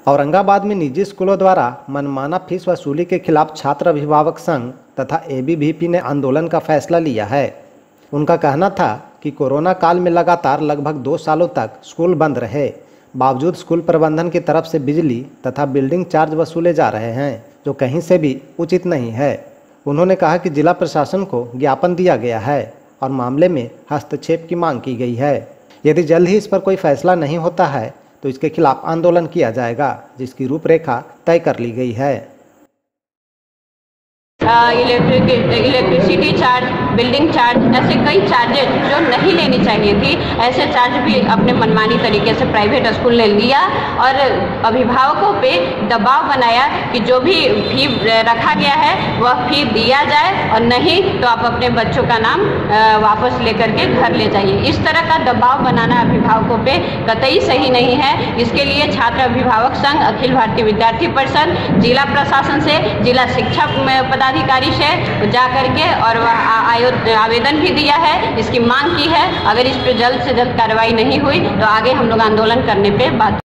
औरंगाबाद में निजी स्कूलों द्वारा मनमाना फीस वसूली के खिलाफ छात्र अभिभावक संघ तथा एबीवीपी ने आंदोलन का फैसला लिया है। उनका कहना था कि कोरोना काल में लगातार लगभग 2 सालों तक स्कूल बंद रहे, बावजूद स्कूल प्रबंधन की तरफ से बिजली तथा बिल्डिंग चार्ज वसूले जा रहे हैं, जो कहीं से भी उचित नहीं है। उन्होंने कहा कि जिला प्रशासन को ज्ञापन दिया गया है और मामले में हस्तक्षेप की मांग की गई है। यदि जल्द ही इस पर कोई फैसला नहीं होता है तो इसके खिलाफ आंदोलन किया जाएगा, जिसकी रूपरेखा तय कर ली गई है। इलेक्ट्रिसिटी चार्ज, बिल्डिंग चार्ज, ऐसे कई चार्जेस जो नहीं लेनी चाहिए थी, ऐसे चार्ज भी अपने मनमानी तरीके से प्राइवेट स्कूल ने लिया और अभिभावकों पे दबाव बनाया कि जो भी फी रखा गया है वह फी दिया जाए और नहीं तो आप अपने बच्चों का नाम वापस लेकर के घर ले जाइए। इस तरह का दबाव बनाना अभिभावकों पे कतई सही नहीं है। इसके लिए छात्र अभिभावक संघ, अखिल भारतीय विद्यार्थी परिषद, जिला प्रशासन से, जिला शिक्षा पदाधिकारी से जा करके और आवेदन भी दिया है, इसकी मांग की है। अगर इस पर जल्द से जल्द कार्रवाई नहीं हुई तो आगे हम लोग आंदोलन करने पे बात